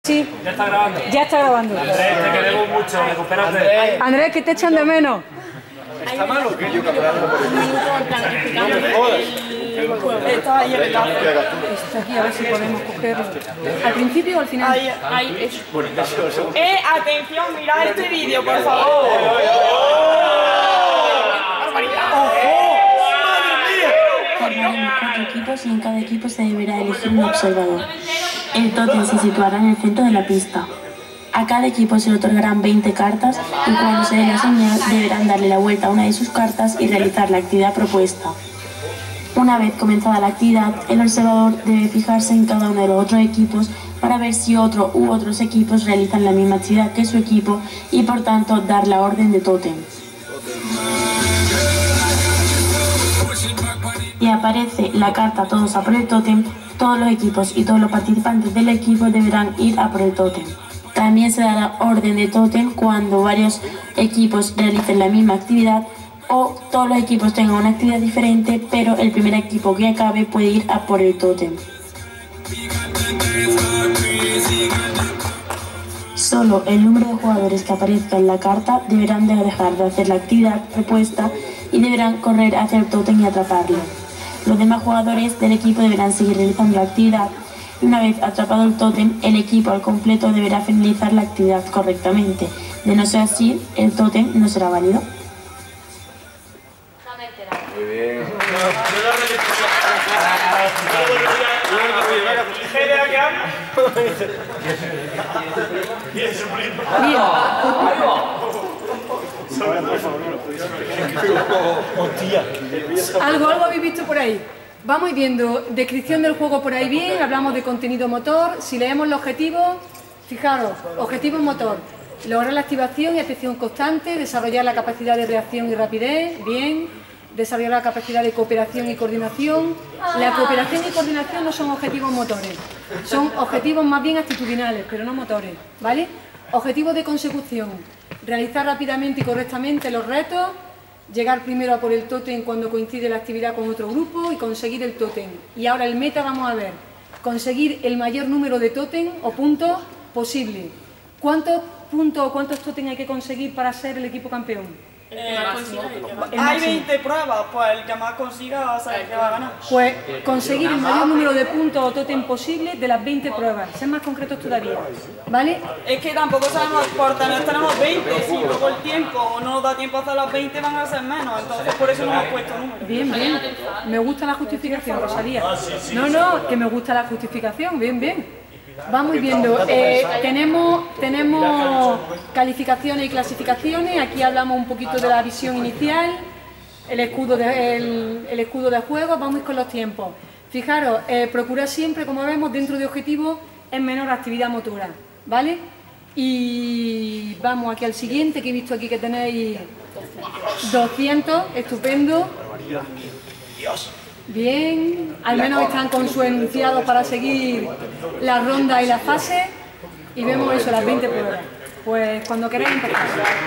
Sí. ¿Ya está grabando? Ya está grabando. Andrés, te queremos mucho, recupérate. Andrés, que te echan de menos. ¿Está malo o qué? Yo caminando por el minuto en plan explicando el juego. Está ahí el enlace. Está aquí, a ver si podemos cogerlo. ¿Al principio o al final? Ahí es. Atención, mirad este vídeo, por favor. Formaremos 4 equipos y en cada equipo se deberá elegir un observador. El tótem se situará en el centro de la pista. A cada equipo se le otorgarán 20 cartas y cuando se dé la señal deberán darle la vuelta a una de sus cartas y realizar la actividad propuesta. Una vez comenzada la actividad, el observador debe fijarse en cada uno de los otros equipos para ver si otro u otros equipos realizan la misma actividad que su equipo y por tanto dar la orden de tótem. Y aparece la carta todos a por el tótem, todos los equipos y todos los participantes del equipo deberán ir a por el tótem. También se dará orden de tótem cuando varios equipos realicen la misma actividad o todos los equipos tengan una actividad diferente, pero el primer equipo que acabe puede ir a por el tótem. Solo el número de jugadores que aparezca en la carta deberán dejar de hacer la actividad propuesta y deberán correr hacia el tótem y atraparlo. Los demás jugadores del equipo deberán seguir realizando la actividad y una vez atrapado el tótem, el equipo al completo deberá finalizar la actividad correctamente. De no ser así, el tótem no será válido. Muy bien. ¿Algo habéis visto por ahí? Vamos viendo descripción del juego por ahí bien, hablamos de contenido motor. Si leemos los objetivos, fijaros, objetivo motor: lograr la activación y atención constante, desarrollar la capacidad de reacción y rapidez, bien, desarrollar la capacidad de cooperación y coordinación. La cooperación y coordinación no son objetivos motores, son objetivos más bien actitudinales, pero no motores, ¿vale? Objetivos de consecución: realizar rápidamente y correctamente los retos, llegar primero a por el tótem cuando coincide la actividad con otro grupo y conseguir el tótem. Y ahora el meta, vamos a ver, conseguir el mayor número de tótem o puntos posible. ¿Cuántos puntos o cuántos tótem hay que conseguir para ser el equipo campeón? Hay 20 pruebas, pues el que más consiga va a saber que va a ganar. Pues conseguir el mayor número de puntos o tótem posible de las 20 pruebas, ser más concretos todavía, ¿vale? Es que tampoco sabemos, por tener tenemos 20, si luego el tiempo no nos da tiempo a hacer las 20 van a ser menos, entonces por eso no hemos puesto números. Bien, bien, me gusta la justificación, Rosalía. No, que me gusta la justificación, bien, bien. Vamos viendo, tenemos calificaciones y clasificaciones. Aquí hablamos un poquito de la visión inicial, el escudo de juego. Vamos con los tiempos. Fijaros, procurar siempre, como vemos, dentro de objetivos en menor actividad motora, ¿vale? Y vamos aquí al siguiente, que he visto aquí que tenéis 200, estupendo. Bien, al menos están con sus enunciados para seguir la ronda y la fase. Y vemos eso, las 20 pruebas. Pues cuando queráis empezar.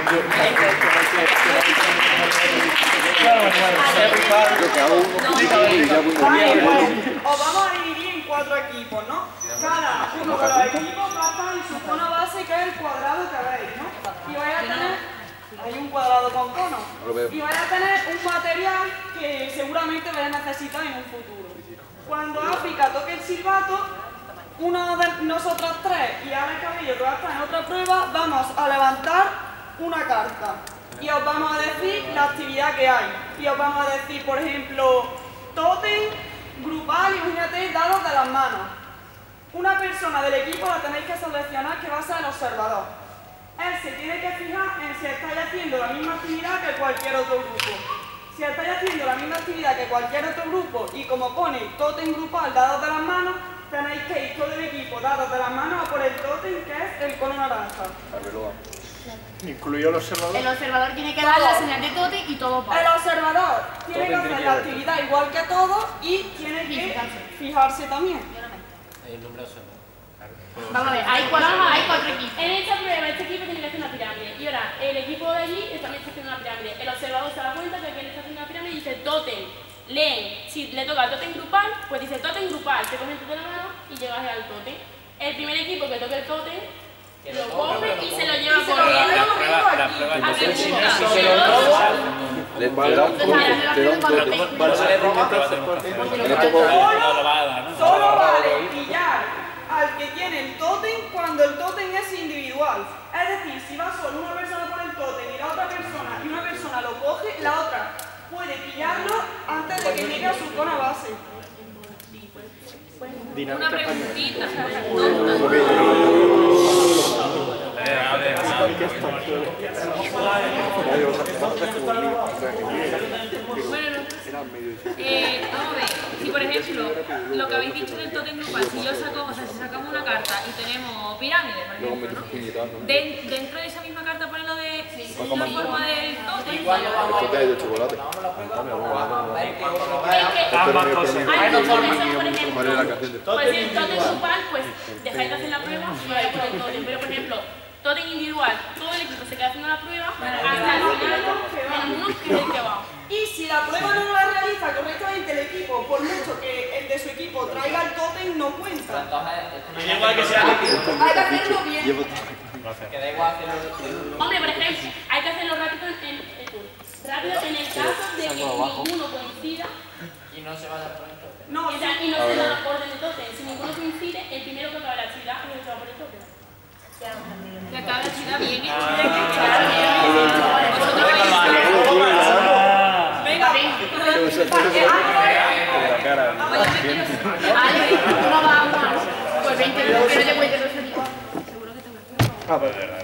Os vamos a dividir en 4 equipos, ¿no? Cada uno de los equipos pasa en su zona base, que es el cuadrado que veis, ¿no? Y vais a tener... Hay un cuadrado con cono. Y vais a tener un material que seguramente vais a necesitar en un futuro. Cuando África toque el silbato, una de nosotras tres y Alex Cabello, que va a estar en otra prueba, vamos a levantar una carta. Y os vamos a decir la actividad que hay. Y os vamos a decir, por ejemplo, tótem, grupal, imagínate, dados de las manos. Una persona del equipo la tenéis que seleccionar, que va a ser el observador. Él se tiene que fijar en si estáis haciendo la misma actividad que cualquier otro grupo. Si estáis haciendo la misma actividad que cualquier otro grupo y como pone tótem grupal dados de las manos, tenéis que ir todo el equipo dados de las manos a por el tótem, que es el cono naranja. ¿Incluido el observador? El observador tiene que dar la señal de tótem y todo va. El observador tiene que hacer la actividad igual que todos y tiene que fijarse también. El nombre de observador. Vamos a ver, hay 4 equipos. En esta prueba, este equipo tiene que hacer una pirámide. Y ahora, el equipo de allí también está haciendo una pirámide. El observador se da cuenta que aquí está haciendo una pirámide y dice tótem. Leen. Si le toca el tótem grupal, pues dice tótem grupal. Te coges el tótem de la mano y llegas al tótem. el primer equipo que toque el tótem lo coge y se lo lleva corriendo a su equipo. Te da un Solo vale pillar al que tiene el tótem cuando el tótem es individual. Es decir, si va solo una persona por el tótem y la otra persona y una persona lo coge, la otra puede pillarlo antes de que llegue a su zona base. Una preguntita. Bueno, vamos a ver, si por ejemplo, lo que habéis dicho del tótem grupal, si yo saco, o sea, si sacamos una carta y tenemos pirámides, por ejemplo, ¿no? Dentro de esa misma carta pone lo de la forma del tótem. Esto es de chocolate. Ambas cosas. Hay dos formas, por ejemplo, pues el tótem grupal, pues dejáis de hacer la prueba y vais por el tótem, pero por ejemplo, tótem individual, todo el equipo se queda haciendo la prueba hasta el final, menos uno que es el que va. Y si la prueba no la realiza correctamente el equipo, por mucho que el de su equipo traiga el tótem, no cuenta. Igual que sea Hay que hacerlo bien. Hombre, por ejemplo, hay que hacerlo rápido rápido en el caso de que ninguno coincida y no se va a dar por el tótem. no, y no se da orden de tótem. Si ninguno coincide, el primero que acaba la actividad es el que va por el tótem. Que acaba la actividad viene. Venga, No va a jugar. Pues 20 minutos que no te cuentes los equipos. Seguro que te va a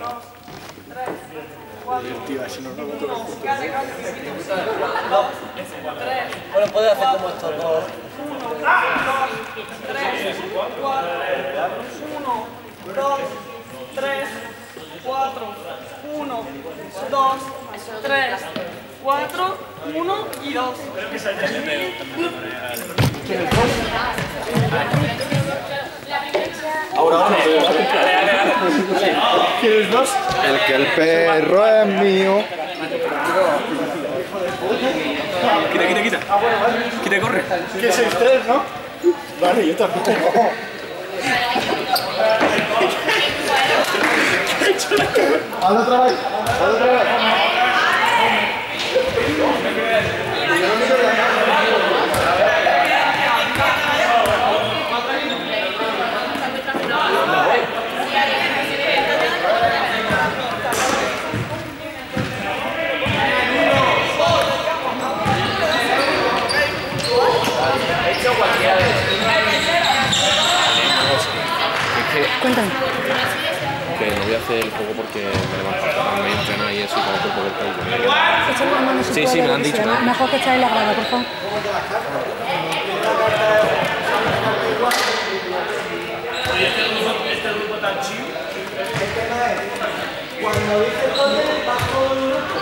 Bueno, puedes hacer como estos dos. 1, 2, 3, 4, 1, 2, 3, 4, 1 y 2. Ahora. ¿Quieres dos? El que el perro es mío. Quita. Quita, corre. ¿Qué 6-3, no? Vale, yo tampoco. Haz otra vez. Cuéntame. Que no voy a hacer el juego porque me levanto a medio entrenar y eso y como cuerpo del país. Échale una mano si Sí, puedes, me lo han dicho. Mejor que echarle la grada, por favor. Este grupo tan chido. Cuando dice el tótem, va todo el grupo.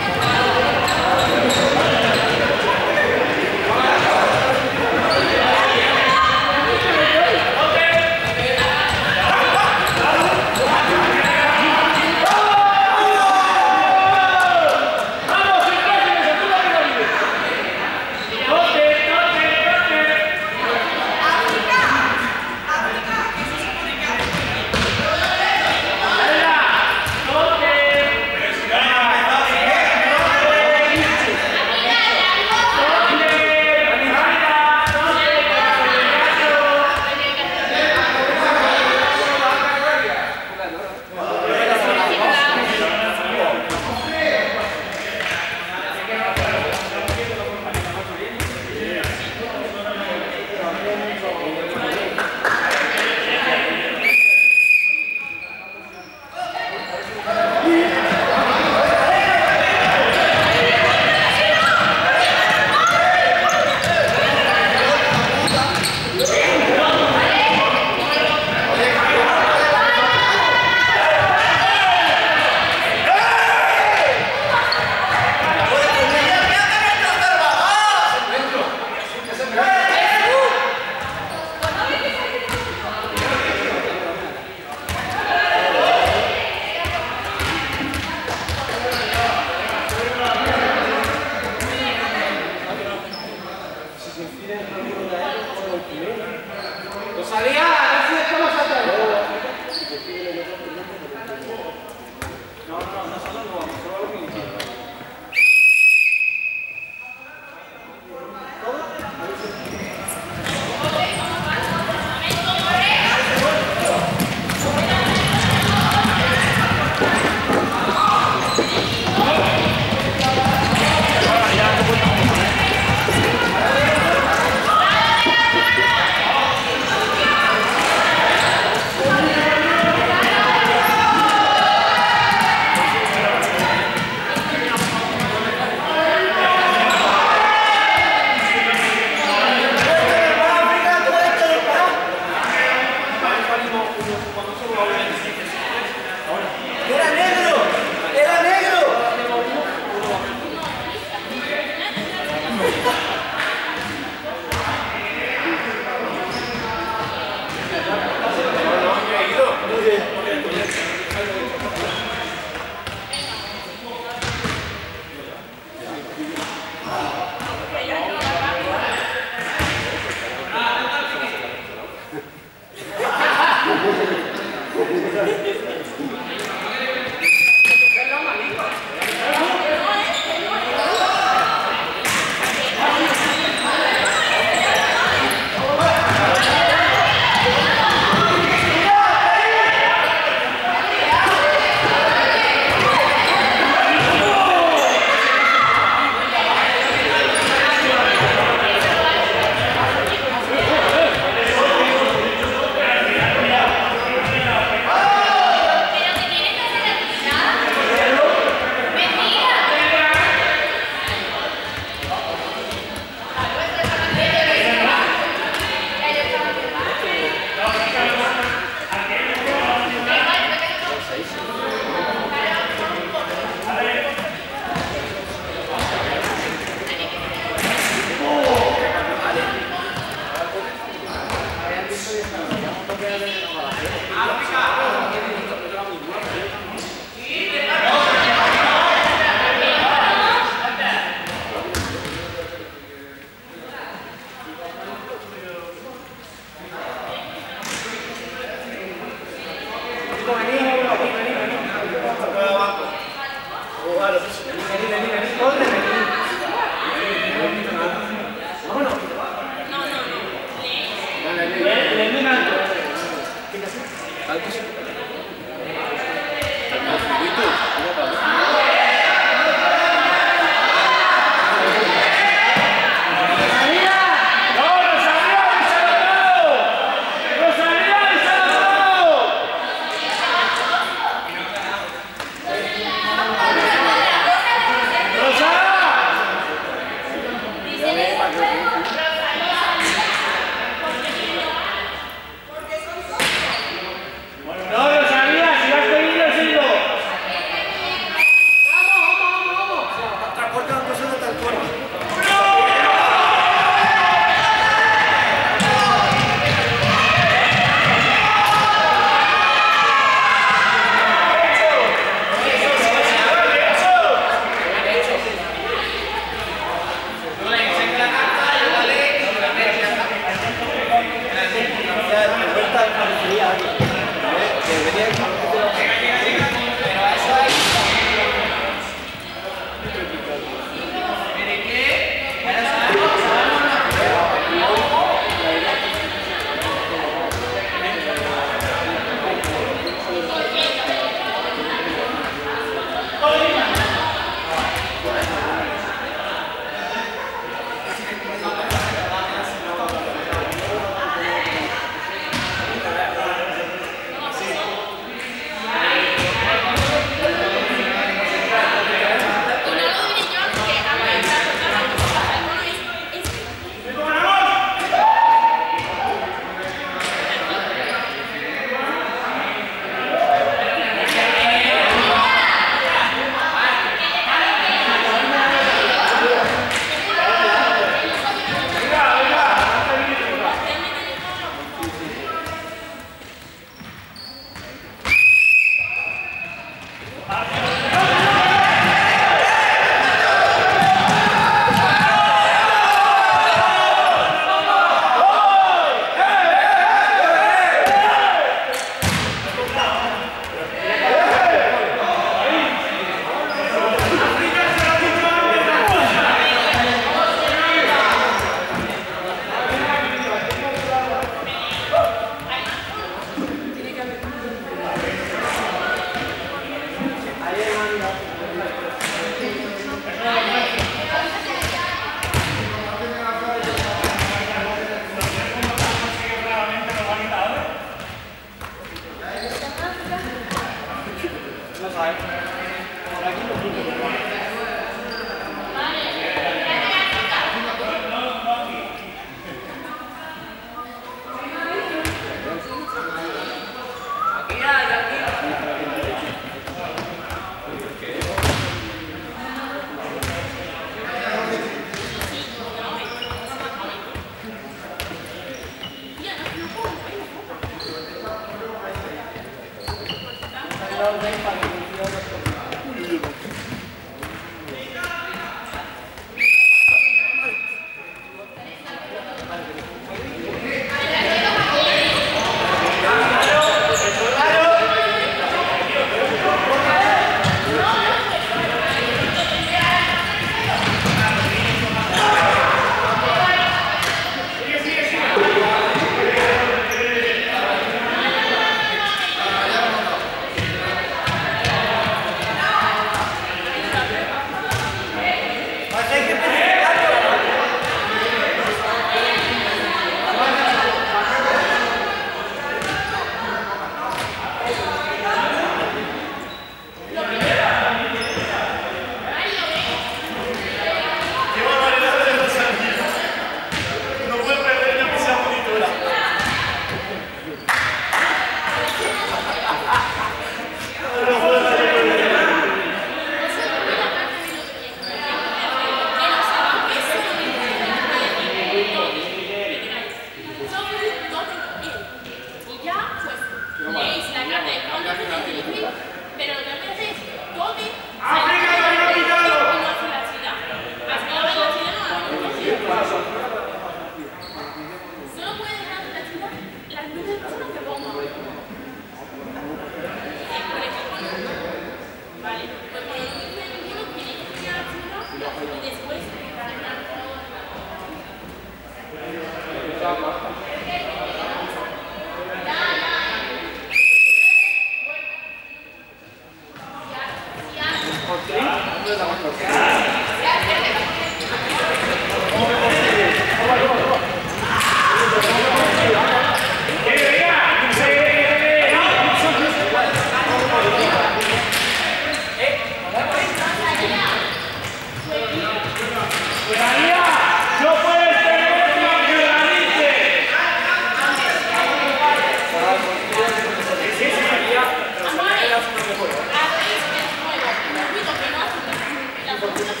Amores, hacéis el juego, lo único que no hacen las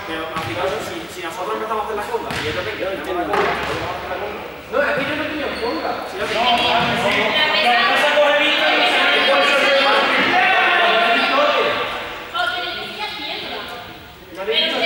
Pero aplicaros, si nosotros empezamos a hacer la conga y ellos ven que tenemos la conga, no, es que yo no tengo conga. Si yo tengo Pero